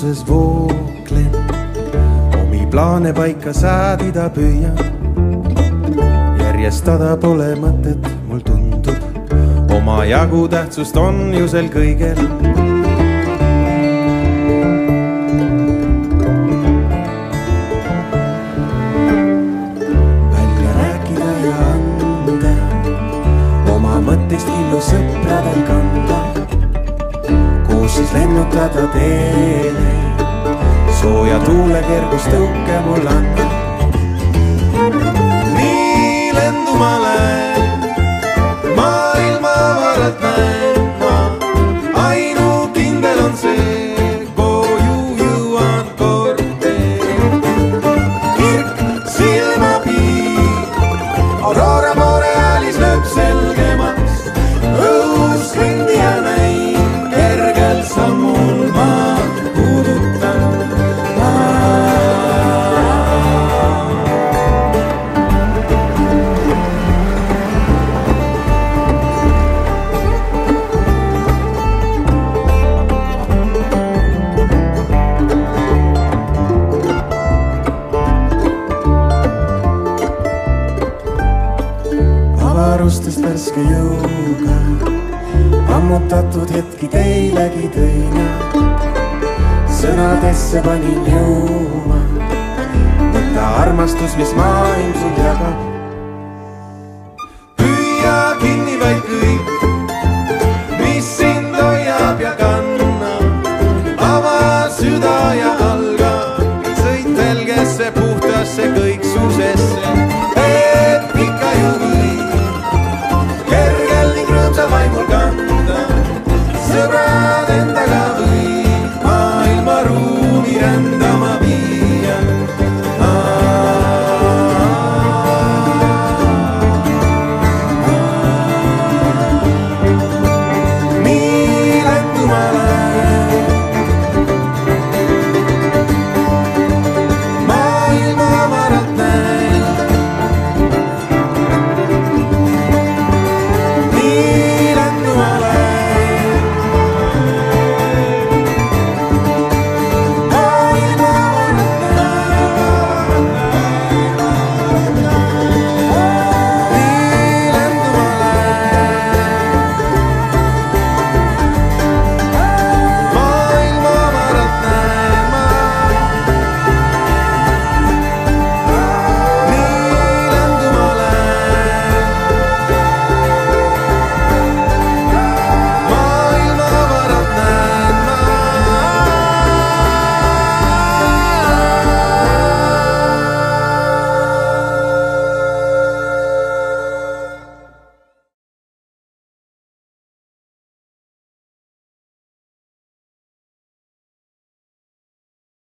vastuses vooklen, omi plaane paika säädida püüan. Järjestada pole mõtet, mul tundub, oma jagu tähtsust on ju sel kõigel. Välja rääkida ja anda, oma mõttest illu sõpradel kanda, koos siis lennutada teele, sooja tuule kergus tõuke mul anda. Nii lendu ma lähen, maailma varalt näen ma, ainu kindel on see, koju jõuan korteri. Kirk silmapiir, aurora borealis lööb selgemaks, õhus kõndija näin, kergel sammul ma puudutan. Avarustest värske jõuga, ammutatud hetki teilegi tõina, sõnadesse panin jõuma, võta armastus, mis maailm sul jagab. Püüa kinni vaid kõik, mis sind hoiab ja kannab, ava süda ja alga, sõit helgesse, puhtasse, kõiksusesse, et ikka ju kõik, kergel ning rõõmsal vaimul kanda, sõbrad endaga võib maailma ruumi rändama.